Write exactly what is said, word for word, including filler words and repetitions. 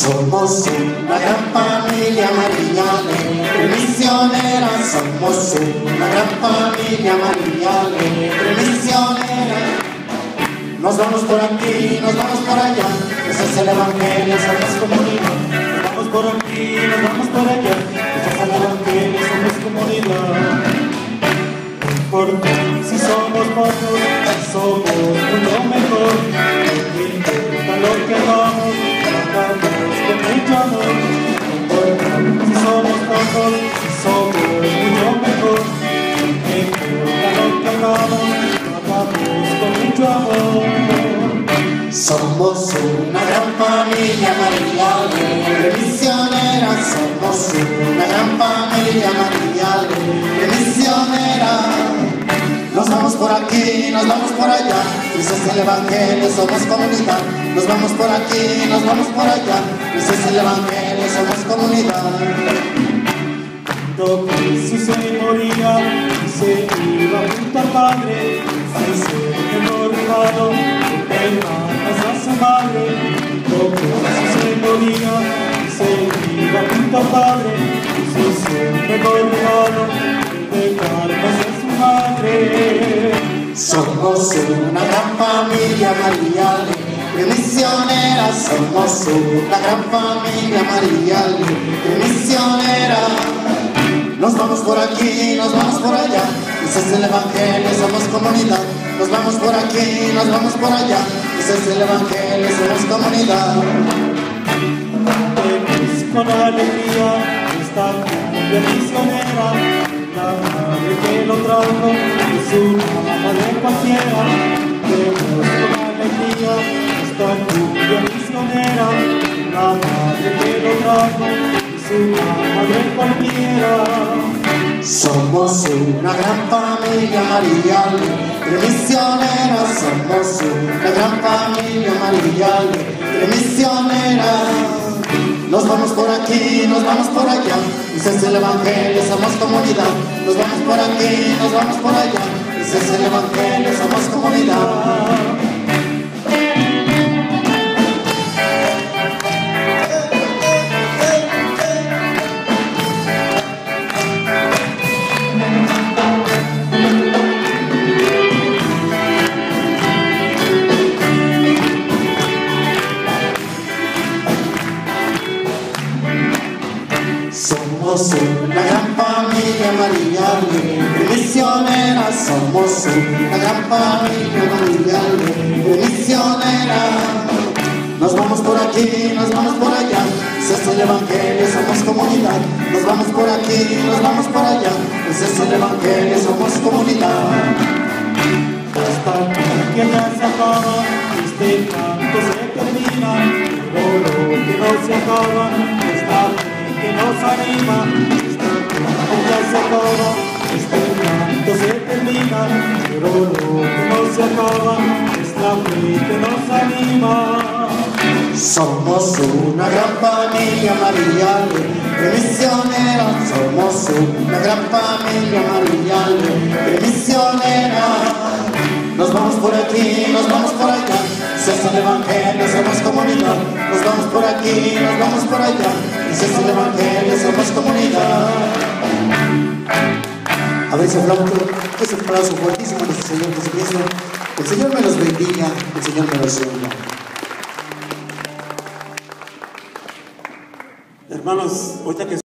Somos una gran familia María Alegre Misionera. Somos una gran familia María Alegre Misionera. Nos vamos por aquí, nos vamos por allá, ese es el evangelio, somos comunidad. Nos vamos por aquí, nos vamos por allá, ese es el evangelio, somos comunidad. No importa si somos pocos, si somos mucho mejor. No importa lo que hagamos, hagamos con mucho amor. No importa si somos pocos, si somos mucho mejor. No importa lo que hagamos, hagamos con mucho amor. Somos una gran familia María Alegre Misionera. Somos una gran familia María Alegre Misionera. Nos vamos por aquí, nos vamos por allá, ese es el evangelio, somos comunidad. Nos vamos por aquí, nos vamos por allá, ese es el evangelio, somos comunidad. Cuando Jesús se moría y se iba junto al Padre, se siente glorificado, hermanas a su madre. Cuando Jesús se moría y se iba junto al Padre, se siente glorificado, hermanas a su madre. Somos una gran familia María Alegre Misionera. Somos una gran familia María Alegre Misionera. Nos vamos por aquí, nos vamos por allá, ese es el evangelio, somos comunidad. Nos vamos por aquí, nos vamos por allá, ese es el evangelio, somos comunidad. Vemos con alegría esta cumbia misionera, la madre que lo trajo es una madre cualquiera. Vemos con alegría esta cumbia misionera, la madre que lo trajo es una madre cualquiera. Somos una gran familia María Alegre Misionera. Somos una gran familia María Alegre Misionera. Nos vamos por aquí, nos vamos por allá, ese es el evangelio, somos comunidad. Nos vamos por aquí, nos vamos por allá, ese es el evangelio, somos comunidad. Somos una gran familia María Alegre Misionera. Somos una gran familia María Alegre Misionera. Nos vamos por aquí, nos vamos por allá, ese es el evangelio, somos comunidad. Nos vamos por aquí, nos vamos por allá, ese es el evangelio, somos comunidad. Esta que ya se acaba, este canto se termina, pero lo que no se acaba, esta que nos anima, esta canto ya se acaba, este canto se termina, pero lo que no se acaba, esta fe que nos anima. Somos una gran familia María Alegre Misionera. Somos una gran familia María Alegre Misionera. Nos vamos por aquí, nos vamos por allá, ese es el evangelio, somos comunidad. Nos vamos por aquí, nos vamos por allá, ese es el evangelio, somos comunidad. A ver ese aplauso, ese aplauso fuertísimo a nuestro Señor Jesucristo. El Señor me los bendiga, el Señor me los bendiga. Hermanos, ahorita que